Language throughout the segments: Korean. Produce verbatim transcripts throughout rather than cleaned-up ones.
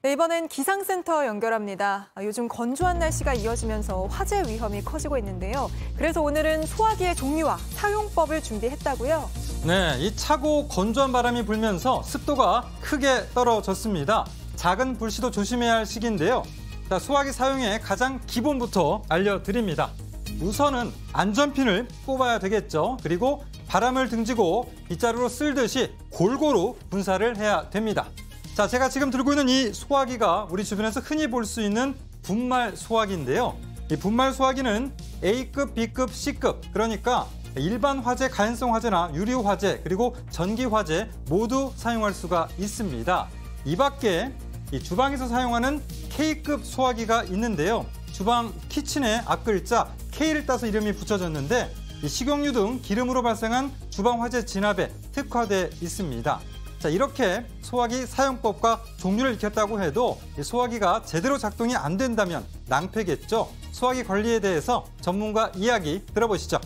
네, 이번엔 기상센터 연결합니다. 요즘 건조한 날씨가 이어지면서 화재 위험이 커지고 있는데요. 그래서 오늘은 소화기의 종류와 사용법을 준비했다고요? 네, 이 차고 건조한 바람이 불면서 습도가 크게 떨어졌습니다. 작은 불씨도 조심해야 할 시기인데요. 자, 소화기 사용의 가장 기본부터 알려드립니다. 우선은 안전핀을 뽑아야 되겠죠. 그리고 바람을 등지고 빗자루로 쓸듯이 골고루 분사를 해야 됩니다. 자, 제가 지금 들고 있는 이 소화기가 우리 주변에서 흔히 볼 수 있는 분말 소화기인데요. 이 분말 소화기는 A급, B급, C급, 그러니까 일반 화재, 가연성 화재나 유류 화재, 그리고 전기 화재 모두 사용할 수가 있습니다. 이 밖에 이 주방에서 사용하는 K급 소화기가 있는데요. 주방 키친의 앞글자 K를 따서 이름이 붙여졌는데 이 식용유 등 기름으로 발생한 주방 화재 진압에 특화돼 있습니다. 자, 이렇게 소화기 사용법과 종류를 익혔다고 해도 이 소화기가 제대로 작동이 안 된다면 낭패겠죠. 소화기 관리에 대해서 전문가 이야기 들어보시죠.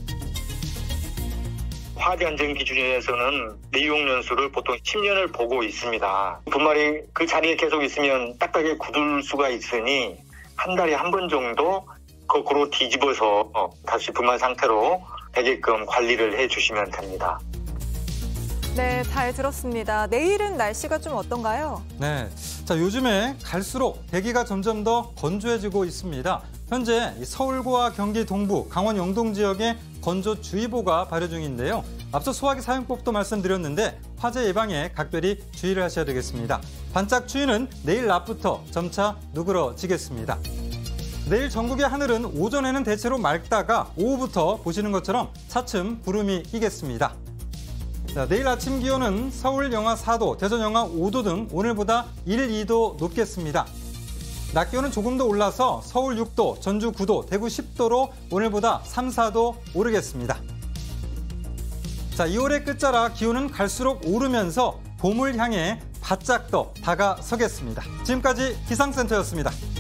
화재 안전 기준에서는 내용 연수를 보통 십 년을 보고 있습니다. 분말이 그 자리에 계속 있으면 딱딱하게 굳을 수가 있으니 한 달에 한 번 정도 거꾸로 뒤집어서 다시 분말 상태로 되게끔 관리를 해주시면 됩니다. 네, 잘 들었습니다. 내일은 날씨가 좀 어떤가요? 네, 자, 요즘에 갈수록 대기가 점점 더 건조해지고 있습니다. 현재 서울과 경기 동부, 강원 영동 지역에 건조주의보가 발효 중인데요. 앞서 소화기 사용법도 말씀드렸는데 화재 예방에 각별히 주의를 하셔야 되겠습니다. 반짝 추위는 내일 낮부터 점차 누그러지겠습니다. 내일 전국의 하늘은 오전에는 대체로 맑다가 오후부터 보시는 것처럼 차츰 구름이 끼겠습니다. 자, 내일 아침 기온은 서울 영하 사 도, 대전 영하 오 도 등 오늘보다 일, 이 도 높겠습니다. 낮 기온은 조금 더 올라서 서울 육 도, 전주 구 도, 대구 십 도로 오늘보다 삼, 사 도 오르겠습니다. 자, 이월의 끝자락 기온은 갈수록 오르면서 봄을 향해 바짝 더 다가서겠습니다. 지금까지 기상센터였습니다.